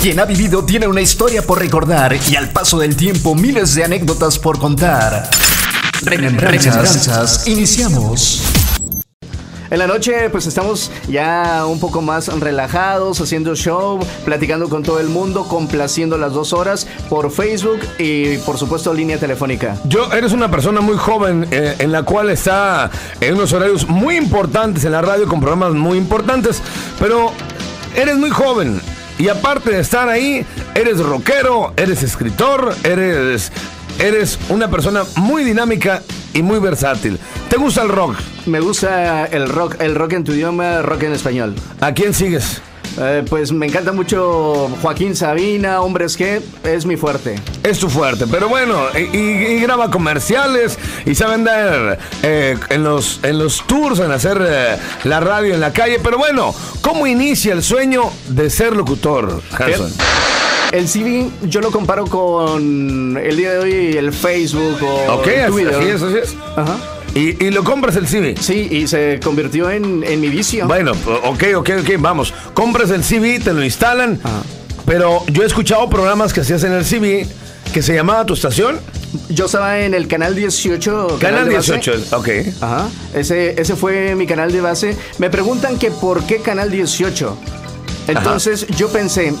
Quien ha vivido tiene una historia por recordar y al paso del tiempo miles de anécdotas por contar. Remembranzas. Iniciamos. En la noche pues estamos ya un poco más relajados, haciendo show, platicando con todo el mundo, complaciendo las 2 horas por Facebook y por supuesto línea telefónica. Eres una persona muy joven en la cual está en unos horarios muy importantes en la radio con programas muy importantes, pero eres muy joven. Y aparte de estar ahí, eres rockero, eres escritor, eres una persona muy dinámica y muy versátil. ¿Te gusta el rock? Me gusta el rock en tu idioma, rock en español. ¿A quién sigues? Pues me encanta mucho Joaquín Sabina, Hombres G, es mi fuerte. Es tu fuerte, pero bueno, y graba comerciales y sabe andar en los tours, en hacer la radio en la calle. Pero bueno, ¿cómo inicia el sueño de ser locutor, Hanson? El CV yo lo comparo con el día de hoy el Facebook o Twitter. Así es. Ajá. ¿Y lo compras el CV? Sí, y se convirtió en mi vicio. Bueno, ok, vamos. Compras el CV, te lo instalan. Ajá. Pero yo he escuchado programas que hacías en el CV que se llamaba tu estación. Yo estaba en el canal 18. Canal 18, ok. Ajá. Ese fue mi canal de base. Me preguntan que por qué canal 18. Entonces yo pensé,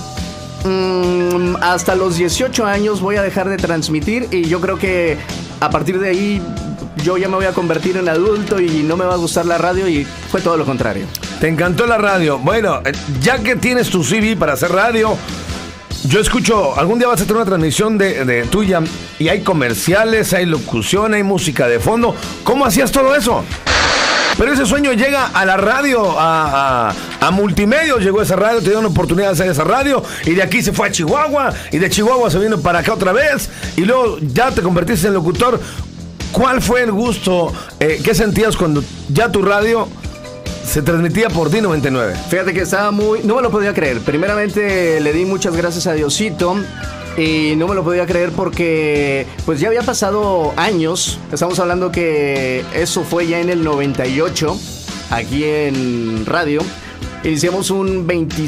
hasta los 18 años voy a dejar de transmitir y yo creo que a partir de ahí yo ya me voy a convertir en adulto y no me va a gustar la radio, y fue todo lo contrario. ¿Te encantó la radio? Bueno, ya que tienes tu CV para hacer radio, yo escucho, algún día vas a tener una transmisión de tuya y hay comerciales, hay locución, hay música de fondo. ¿Cómo hacías todo eso? Pero ese sueño llega a la radio, a Multimedios llegó esa radio, te dio una oportunidad de hacer esa radio, y de aquí se fue a Chihuahua, y de Chihuahua se vino para acá otra vez, y luego ya te convertiste en locutor. ¿Cuál fue el gusto? ¿Qué sentías cuando ya tu radio se transmitía por D99? Fíjate que estaba no me lo podía creer. Primeramente le di muchas gracias a Diosito. Y no me lo podía creer porque pues ya había pasado años. Estamos hablando que eso fue ya en el 98, aquí en radio. Iniciamos un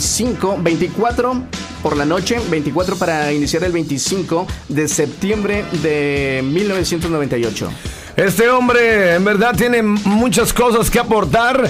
24 por la noche, 24 para iniciar el 25 de septiembre de 1998. Este hombre en verdad tiene muchas cosas que aportar.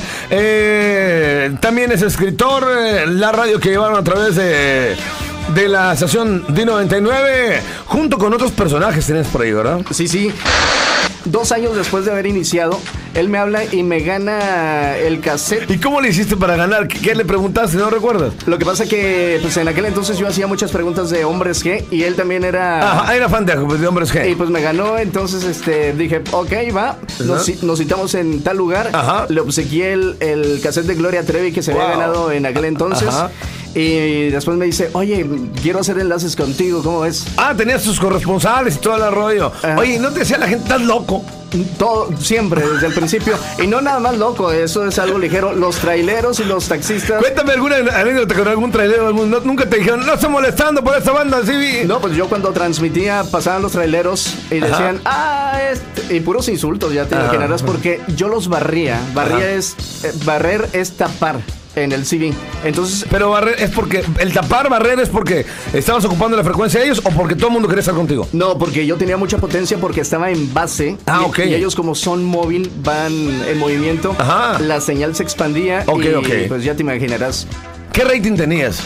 También es escritor. La radio que llevaron a través de la estación D99, junto con otros personajes tenés por ahí, ¿verdad? Sí. 2 años después de haber iniciado, él me habla y me gana el cassette. ¿Y cómo le hiciste para ganar? ¿Qué le preguntaste? ¿No recuerdas? Lo que pasa que pues en aquel entonces yo hacía muchas preguntas de Hombres G y él también era... Ajá, era fan de Hombres G. Y pues me ganó, entonces dije, ok, va, nos citamos en tal lugar. Ajá. Le obsequié el cassette de Gloria Trevi que se había ganado en aquel entonces. Ajá. Y después me dice, oye, quiero hacer enlaces contigo, ¿cómo ves? Tenías tus corresponsales y todo el rollo. Oye, ¿no te decía la gente, estás loco? Todo, siempre, desde el principio. Y no nada más loco, eso es algo ligero. Los traileros y los taxistas. Cuéntame alguna anécdota con algún trailero. Nunca te dijeron, no estoy molestando por esta banda, sí. No, pues yo cuando transmitía pasaban los traileros y decían, y puros insultos, ya te imaginarás, porque yo los barría. Barrer es tapar en el CV. Entonces, pero barrer es porque barrer es porque estabas ocupando la frecuencia de ellos o porque todo el mundo quería estar contigo. No, porque yo tenía mucha potencia porque estaba en base. Ok. Y ellos, como son móvil, van en movimiento. Ajá. La señal se expandía. Ok. Pues ya te imaginarás. ¿Qué rating tenías?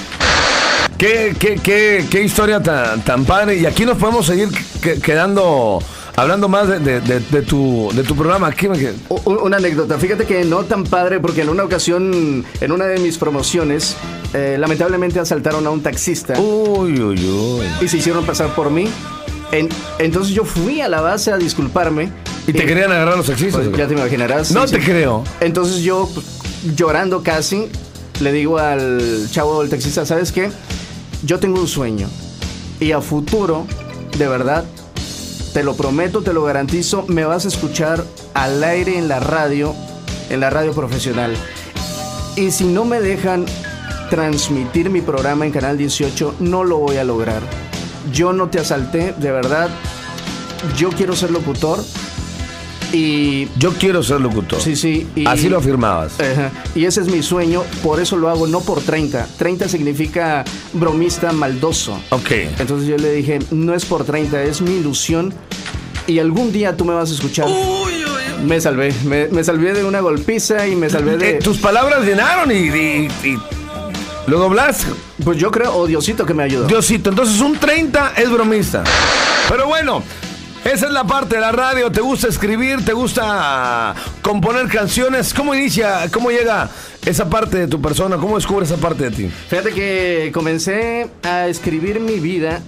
¿Qué historia tan padre? Y aquí nos podemos seguir quedando hablando más de tu programa. Una anécdota. Fíjate que no tan padre porque en una ocasión, en una de mis promociones, lamentablemente asaltaron a un taxista. Uy. Y se hicieron pasar por mí. Entonces yo fui a la base a disculparme. ¿Y te querían agarrar los taxistas? Pues ya te imaginarás. No te creo. Entonces yo, llorando casi, le digo al chavo del taxista, ¿sabes qué? Yo tengo un sueño. Y a futuro, de verdad, te lo prometo, te lo garantizo, me vas a escuchar al aire en la radio profesional. Y si no me dejan transmitir mi programa en Canal 18, no lo voy a lograr. Yo no te asalté, de verdad. Yo quiero ser locutor Y yo quiero ser locutor. sí. Así lo afirmabas. Y ese es mi sueño, por eso lo hago, no por 30. 30 significa bromista maldoso. Ok. Entonces yo le dije, no es por 30, es mi ilusión. Y algún día tú me vas a escuchar. Me salvé. Me salvé de una golpiza y me salvé de... Tus palabras llenaron y lo doblaste. Pues yo creo, o Diosito que me ayudó. Diosito, entonces un 30 es bromista. Pero bueno, esa es la parte de la radio. ¿Te gusta escribir? ¿Te gusta componer canciones? ¿Cómo inicia? ¿Cómo llega esa parte de tu persona? ¿Cómo descubres esa parte de ti? Fíjate que comencé a escribir mi vida.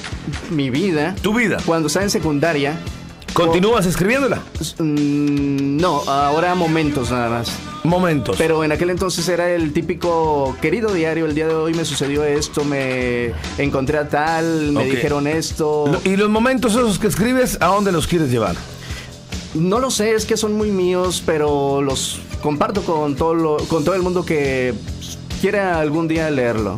¿Tu vida? Cuando estaba en secundaria. ¿Continúas escribiéndola? No, ahora momentos nada más. Momentos. Pero en aquel entonces era el típico querido diario. El día de hoy me sucedió esto, me encontré a tal, me dijeron esto. ¿Y los momentos esos que escribes, a dónde los quieres llevar? No lo sé, es que son muy míos, pero los comparto con todo el mundo que quiera algún día leerlo.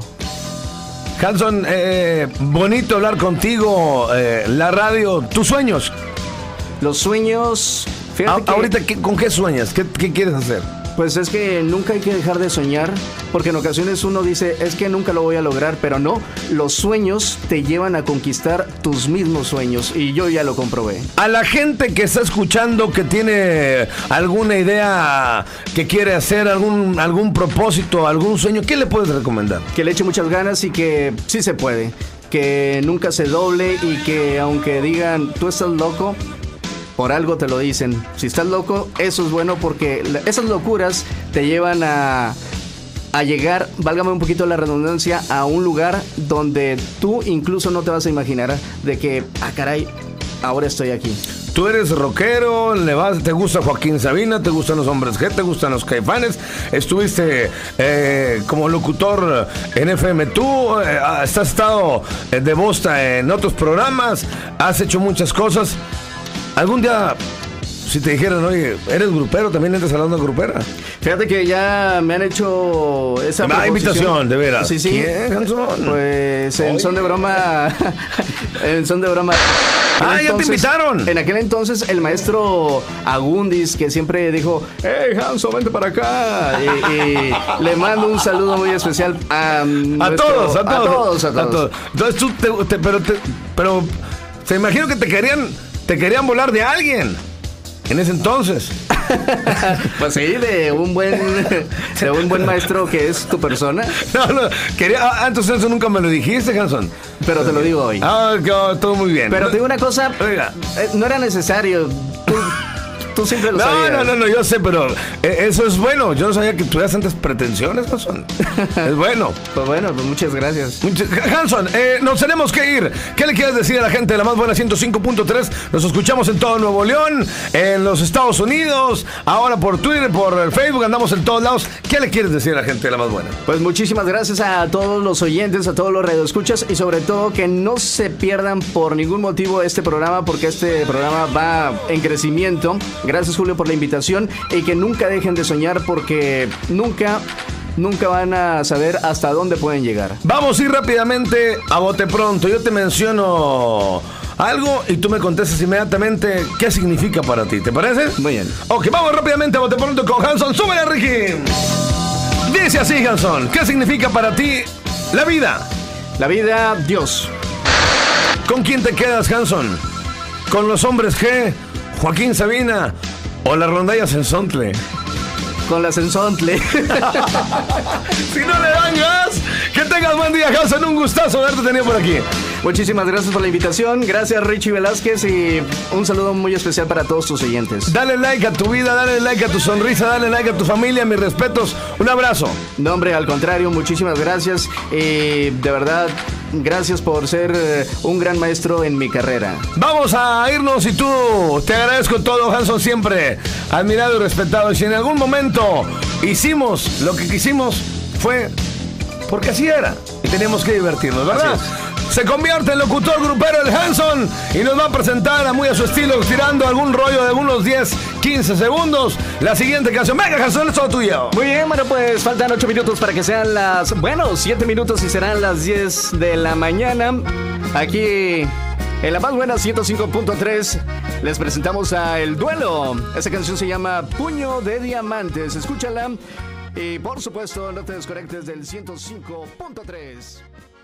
Hanson, bonito hablar contigo. La radio, tus sueños. Los sueños... Fíjate que, ahorita, ¿con qué sueñas? ¿Qué quieres hacer? Pues es que nunca hay que dejar de soñar, porque en ocasiones uno dice, es que nunca lo voy a lograr, pero no, los sueños te llevan a conquistar tus mismos sueños, y yo ya lo comprobé. A la gente que está escuchando, que tiene alguna idea que quiere hacer, algún propósito, algún sueño, ¿qué le puedes recomendar? Que le eche muchas ganas y que sí se puede, que nunca se doble y que aunque digan, tú estás loco, por algo te lo dicen. Si estás loco, eso es bueno porque esas locuras te llevan a llegar, válgame un poquito la redundancia, a un lugar donde tú incluso no te vas a imaginar de que, caray, ahora estoy aquí. Tú eres rockero, te gusta Joaquín Sabina, te gustan los Hombres G, te gustan los Caifanes, estuviste como locutor en FM, tú has estado de bosta en otros programas, has hecho muchas cosas. ¿Algún día, si te dijeran, oye, eres grupero, también entras a la onda grupera? Fíjate que ya me han hecho esa invitación, de veras. Sí. ¿Quién, Hanson? Pues en son de broma. En son de broma. Ya te invitaron. En aquel entonces, el maestro Agundis, que siempre dijo, hey, Hanson, vente para acá. Y le mando un saludo muy especial a todos. Entonces tú, pero se imagino que te querían volar de alguien en ese entonces. Pues sí, de un buen maestro que es tu persona. No, entonces eso nunca me lo dijiste, Hanson. Pero te lo digo hoy. Todo muy bien. Pero te digo una cosa, oiga, no era necesario. Tú siempre lo sabías. No, yo sé, pero eso es bueno. Yo no sabía que tuvieras tantas pretensiones, Hanson. Es bueno. Pues bueno, pues muchas gracias. Hanson, nos tenemos que ir. ¿Qué le quieres decir a la gente de La Más Buena 105.3? Nos escuchamos en todo Nuevo León, en los Estados Unidos, ahora por Twitter, por Facebook, andamos en todos lados. ¿Qué le quieres decir a la gente de La Más Buena? Pues muchísimas gracias a todos los oyentes, a todos los radioescuchas y sobre todo que no se pierdan por ningún motivo este programa, porque este programa va en crecimiento. Gracias, Julio, por la invitación y que nunca dejen de soñar porque nunca van a saber hasta dónde pueden llegar. Vamos a ir rápidamente a bote pronto. Yo te menciono algo y tú me contestas inmediatamente qué significa para ti. ¿Te parece? Muy bien. Ok, vamos rápidamente a bote pronto con Hanson. ¡Súbele, Ricky! Dice así, Hanson. ¿Qué significa para ti la vida? La vida, Dios. ¿Con quién te quedas, Hanson? ¿Con los Hombres G, Joaquín Sabina o las rondallas en Sontle? Con las en Sontle. Si no le dan gas, que tengas buen día, Hanson. Un gustazo haberte tenido por aquí. Muchísimas gracias por la invitación. Gracias, Richie Velázquez, y un saludo muy especial para todos tus oyentes. Dale like a tu vida, dale like a tu sonrisa, dale like a tu familia. Mis respetos. Un abrazo. No, hombre, al contrario, muchísimas gracias. Y de verdad, gracias por ser un gran maestro en mi carrera. Vamos a irnos y tú, te agradezco todo, Hanson, siempre admirado y respetado. Y si en algún momento hicimos lo que quisimos, fue porque así era y teníamos que divertirnos, ¿verdad? Se convierte en locutor grupero el Hanson y nos va a presentar muy a su estilo, tirando algún rollo de unos 10, 15 segundos. La siguiente canción. Venga, Hanson, es todo tuyo. Muy bien, bueno, pues faltan 8 minutos para que sean 7 minutos y serán las 10 de la mañana. Aquí En la más buena 105.3 les presentamos a El Duelo. Esta canción se llama Puño de Diamantes. Escúchala y por supuesto no te desconectes del 105.3.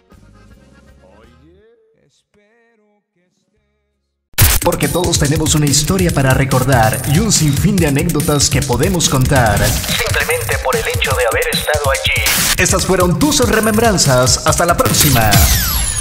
Porque todos tenemos una historia para recordar y un sinfín de anécdotas que podemos contar. Simplemente por el hecho de haber estado allí. Estas fueron tus remembranzas. Hasta la próxima.